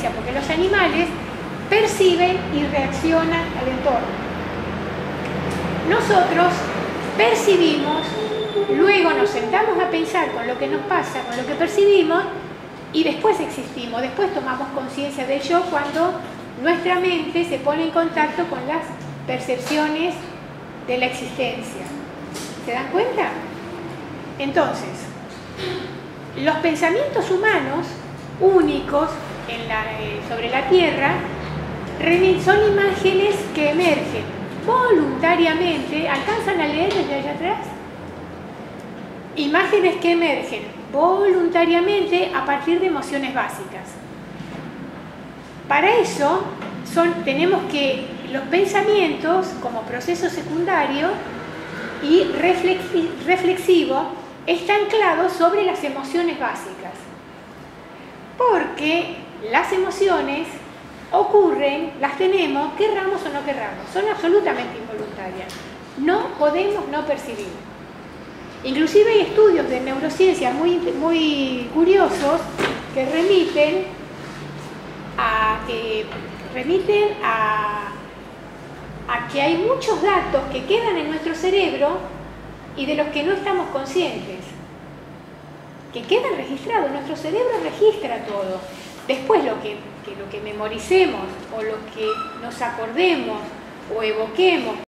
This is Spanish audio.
conciencia, porque los animales perciben y reaccionan al entorno. Nosotros percibimos, luego nos sentamos a pensar con lo que nos pasa, con lo que percibimos, y después existimos, después tomamos conciencia de ello cuando nuestra mente se pone en contacto con las percepciones de la existencia. ¿Se dan cuenta? Entonces, los pensamientos humanos únicos sobre la Tierra son imágenes que emergen voluntariamente. ¿Alcanzan a leer desde allá atrás? Imágenes que emergen voluntariamente a partir de emociones básicas. Para eso tenemos que los pensamientos como proceso secundario y reflexivo están anclados sobre las emociones básicas, porque las emociones ocurren, las tenemos, querramos o no querramos, son absolutamente involuntarias, no podemos no percibir. Inclusive hay estudios de neurociencia muy curiosos que remiten a que hay muchos datos que quedan en nuestro cerebro y de los que no estamos conscientes, que quedan registrados. Nuestro cerebro registra todo. Después lo que memoricemos o lo que nos acordemos o evoquemos